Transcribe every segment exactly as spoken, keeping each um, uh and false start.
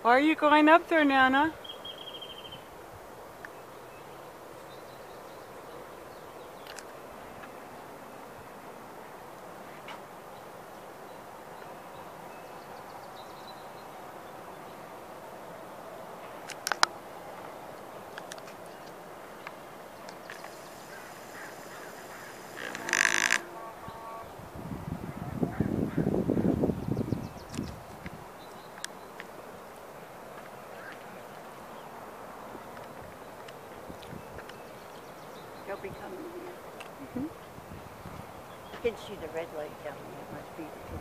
Why are you going up there, Nana? They'll be coming here. Mm-hmm. You can see the red light down there. It must be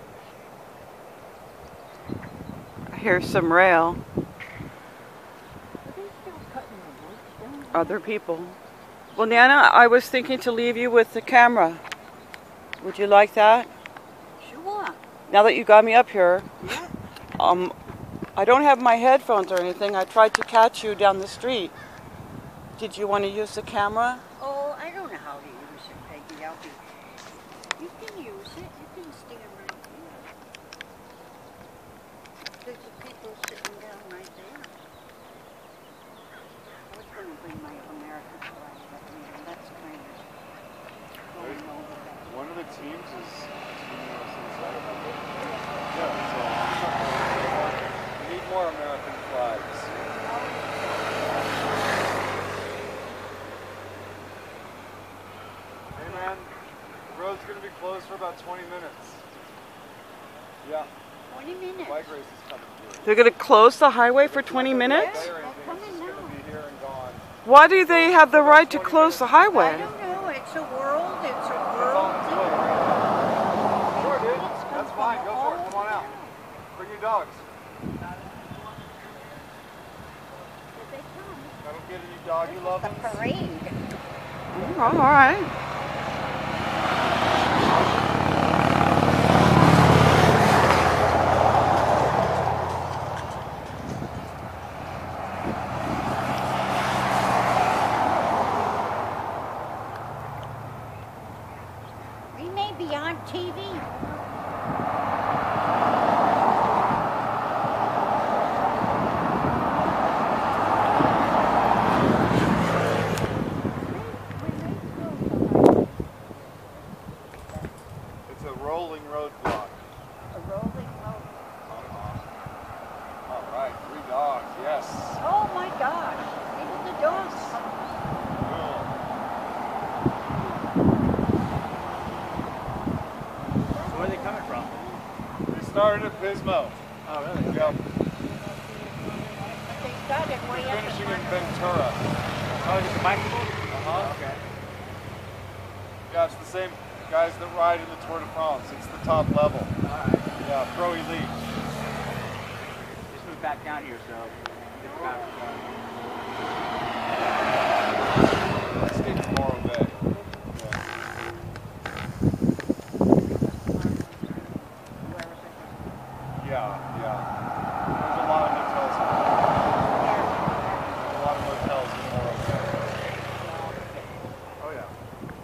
the police. I hear some rail. Are they still cutting the woods down there? Other people. Well, Nana, I was thinking to leave you with the camera. Would you like that? Sure. Now that you got me up here, Yeah. um, I don't have my headphones or anything. I tried to catch you down the street. Did you want to use the camera? Oh, I don't know how to use it, Peggy. I'll be... You can use it. You can stand right here. There's the people sitting down right there. I was going to bring my American flag with me, and that's kind of going over that. One of the teams is Team U S A. Yeah, so we need more American flags. Hey man, the road's gonna be closed for about twenty minutes. Yeah, twenty minutes. flag race is coming through. They're going to close the highway for twenty minutes? It's just gonna be here and gone. Why do they have the right to close the I highway? don't know. It's a world. It's a It's world. on its way. Sure, dude. That's fine. Go for it. Come on out. Bring your dogs. Here they come. I don't get any doggy love. The parade. Oh, all right. We may be on T V. It's a rolling roadblock. A rolling road. Uh-huh. All right, three dogs. Yes. Oh my gosh. Even the dogs. Cool. So where are they coming from? We started at Pismo. Oh, really? Yep. They started way up Finishing in in Ventura. Oh, just bicycles? Uh-huh. Okay. Yeah, it's the same guys that ride in the Tour de France. It's the top level. Alright. Yeah, pro elite. Just moved back down here, so get back. Stay in Morro Bay. Yeah, yeah. There's a lot of hotels. There's a lot of motels in Morro Bay. Oh yeah.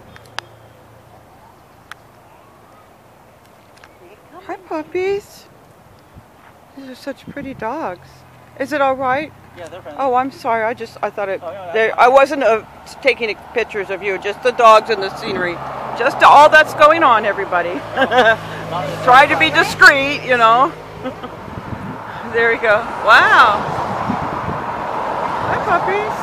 Hi, puppies. These are such pretty dogs. Is it all right? Yeah, they're friendly. Oh, I'm sorry. I just I thought it. Oh, no, that's they, fine. I wasn't uh, taking pictures of you. Just the dogs and the scenery. Just all that's going on, everybody. Try to be discreet, you know. There we go. Wow. Hi, puppies.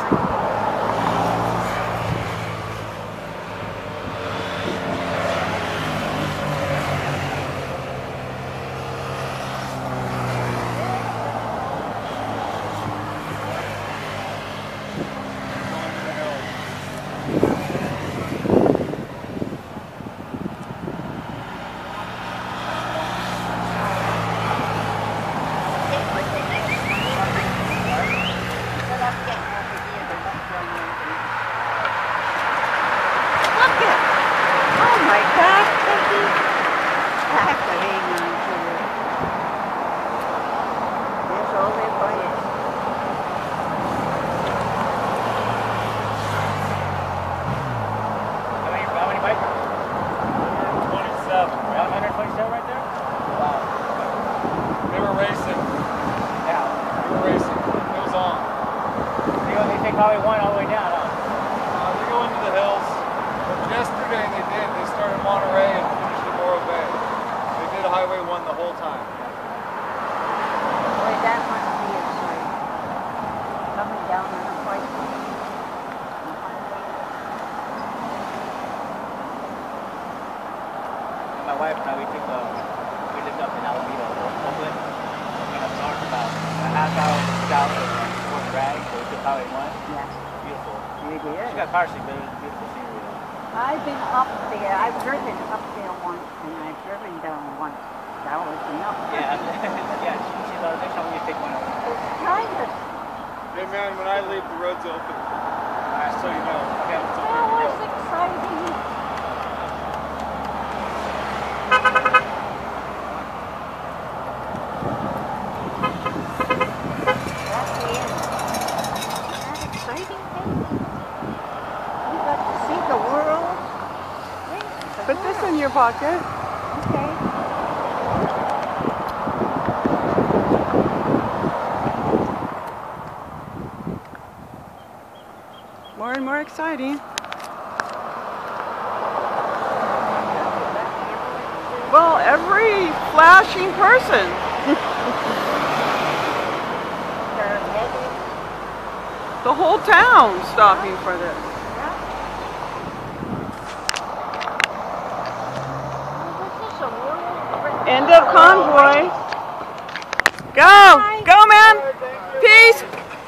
Highway one all the way down, huh? Uh, they go into the hills. But yesterday they did. They started Monterey and finished in Morro Bay. They did Highway one the whole time. Boy, that must be exciting. Coming down on a bicycle. My wife and I, we took a, we lived up in Alameda, Oakland. We're going to start about a half hour south of Fort Bragg, so we took Highway one. Yes. Beautiful. It is. She got car sick, but it was beautiful scenery. I've been up there. I've driven up there once, and I've driven down once. That was enough. Yeah, yeah. She, she's like, next time we take one of them. Kind of. Hey man, when I leave, the road's open. Just so you know. Okay. It's That open to was go. exciting. That's the end. Isn't that exciting, Peggy? We got to see the world. Wait, the Put this world. in your pocket. Okay. More and more exciting. Well, every flashing person. They're headed. The whole town stopping for this. Yeah. Oh, this is a world. End of convoy. Go! Go, man! Peace!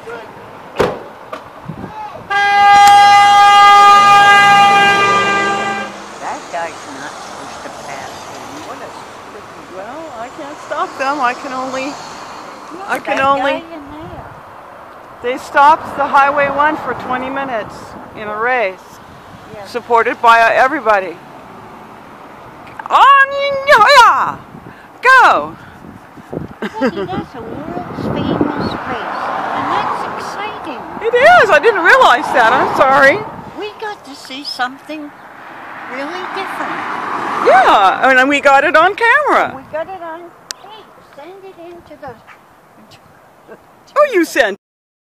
That guy's not supposed to pass him. What a stupid. Well, I can't stop them. I can only... I can that only... guy in there. They stopped the Highway one for twenty minutes in a race, Yes. supported by everybody. On ya! Go! Peggy, that's a world's famous race. And that's exciting. It is. I didn't realize that. I'm sorry. We got to see something really different. Yeah, and we got it on camera. We got it on tape. Send it into the... Oh, you sent